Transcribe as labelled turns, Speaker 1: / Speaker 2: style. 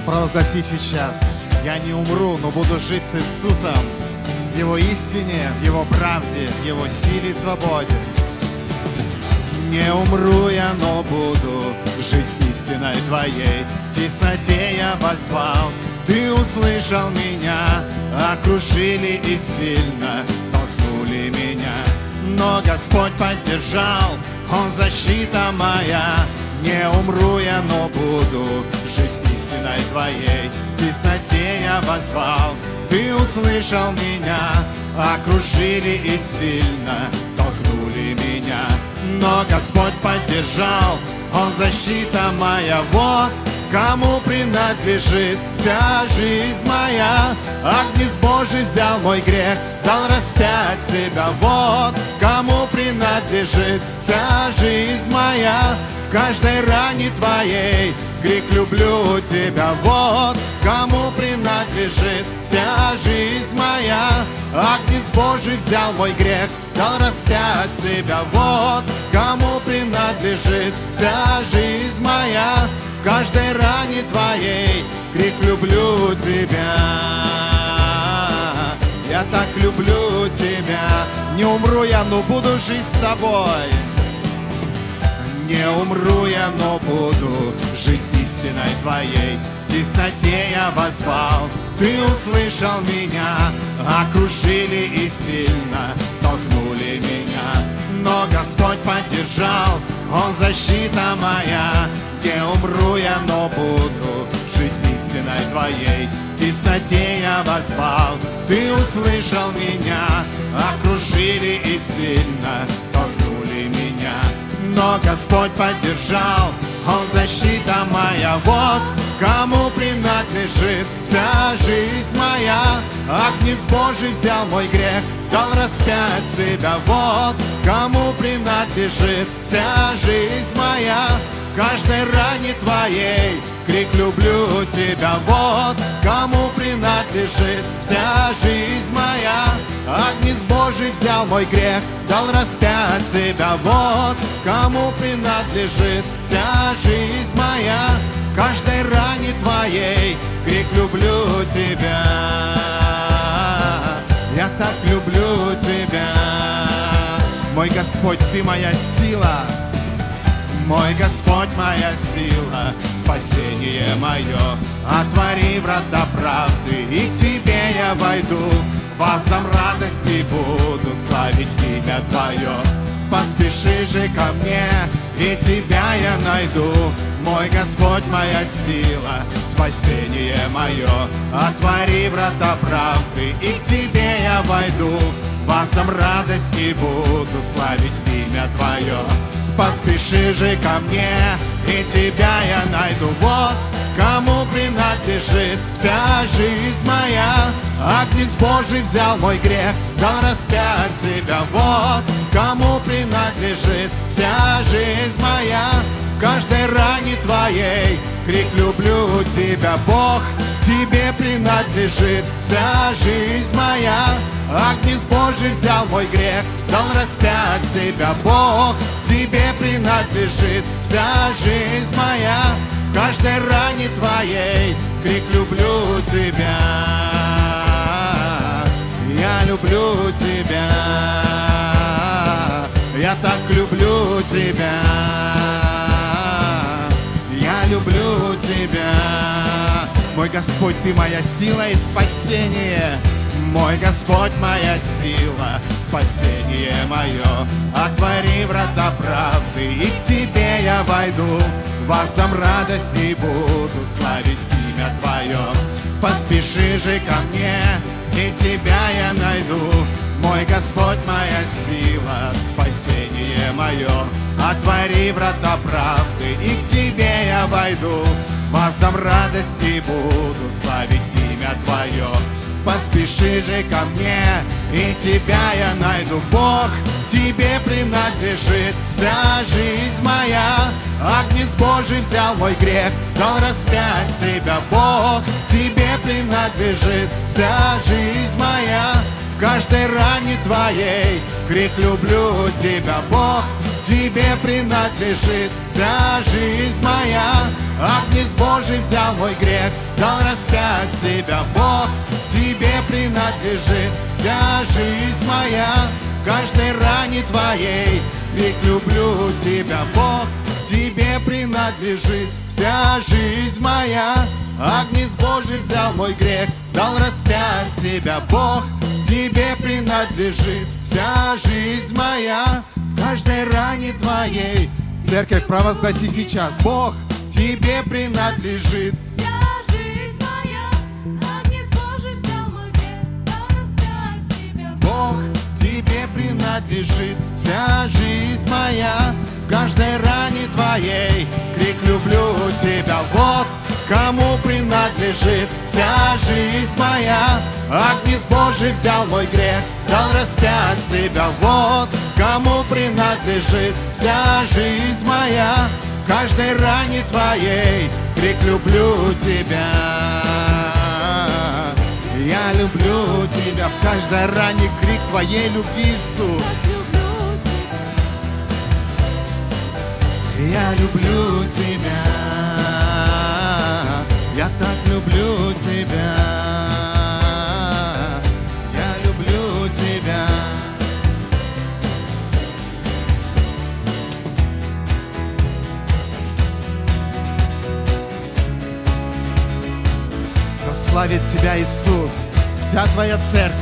Speaker 1: Провозгласи сейчас: я не умру, но буду жить с Иисусом в Его истине, в Его правде, в Его силе и свободе. Не умру я, но буду жить истиной Твоей. В тесноте я воззвал, Ты услышал меня, окружили и сильно толкнули меня. Но Господь поддержал, Он защита моя. Не умру я, но буду жить истиной Твоей. В тесноте я воззвал, Ты услышал меня, окружили и сильно толкнули меня. Но Господь поддержал, Он защита моя. Вот кому принадлежит вся жизнь моя. Агнец Божий взял мой грех, дал распять себя. Вот кому принадлежит вся жизнь моя. В каждой ране Твоей крик люблю Тебя. Вот кому принадлежит вся жизнь моя. Агнец Божий взял мой грех, дал распять себя. Вот кому принадлежит вся жизнь моя. В каждой ране Твоей крик люблю Тебя. Я так люблю Тебя. Не умру я, но буду жить с Тобой. Не умру я, но буду жить истиной Твоей. В тесноте я воззвал, Ты услышал меня, окружили и сильно толкнули меня. Но Господь поддержал, Он защита моя. Не умру я, но буду жить истиной Твоей. В тесноте я воззвал, Ты услышал меня, окружили и сильно толкнули меня. Но Господь поддержал, Он защита моя. Вот кому принадлежит вся жизнь моя. Агнец Божий взял мой грех, дал распять себя. Вот кому принадлежит вся жизнь моя. В каждой ране Твоей крик люблю Тебя. Вот кому принадлежит вся жизнь моя. Агнец Божий взял мой грех, дал распять себя. Вот кому принадлежит вся жизнь моя. В каждой ране Твоей крик люблю Тебя. Я так люблю Тебя. Мой Господь, Ты моя сила. Мой Господь, моя сила, спасение мое. Отвори врата правды, и к Тебе я войду. Воздам радость и буду славить имя Твое. Поспеши же ко мне, и Тебя я найду. Мой Господь, моя сила, спасение мое. Отвори врата правды, и к Тебе я войду. Воздам радость и буду славить имя Твое. Поспеши же ко мне, и Тебя я найду. Вот кому принадлежит вся жизнь моя. Агнец Божий взял мой грех, дал распять себя. Вот кому принадлежит вся жизнь моя. В каждой ране Твоей крик люблю Тебя. Бог, Тебе принадлежит вся жизнь моя. Агнец Божий взял мой грех, дал распять себя. Бог, Тебе принадлежит вся жизнь моя. В каждой ране Твоей крик люблю Тебя. Я люблю Тебя. Я так люблю Тебя. Я люблю Тебя. Мой Господь, Ты моя сила и спасение. Мой Господь, моя сила, спасение мое. Отвори врата правды, и к Тебе я войду. Воздам радость и буду славить имя Твое. Поспеши же ко мне, и Тебя я найду. Мой Господь, моя сила, спасение мое. Отвори врата правды, и к Тебе я войду. Воздам радость и буду славить имя Твое. Поспеши же ко мне, и Тебя я найду. Бог, Тебе принадлежит вся жизнь моя. Агнец Божий взял мой грех, дал распять себя. Бог, Тебе принадлежит вся жизнь моя. В в каждой ране твоей. Крик «люблю тебя», Бог, тебе принадлежит вся жизнь моя. Агнец Божий взял мой грех, дал распять себя, Бог, тебе принадлежит вся жизнь моя. В каждой ране твоей крик «люблю тебя», Бог, тебе принадлежит вся жизнь моя. Агнец Божий взял мой грех, дал распять себя, Бог, тебе принадлежит вся жизнь моя. В каждой ране твоей. Церковь, провозгласи сейчас: Бог, тебе принадлежит
Speaker 2: Вся жизнь моя, Агнец Божий взял мой грех, дал распять себя,
Speaker 1: Бог, тебе принадлежит вся жизнь моя. В каждой ране твоей крик «люблю тебя». Вот кому принадлежит вся жизнь моя. Агнец Божий взял мой грех, дал распять себя. Вот кому принадлежит вся жизнь моя. В каждой ране твоей крик «люблю тебя». Я люблю тебя. В каждой ране крик твоей любви, Иисус. Я люблю тебя. Я так люблю тебя. Я люблю тебя. Да славит тебя Иисус, вся твоя церковь.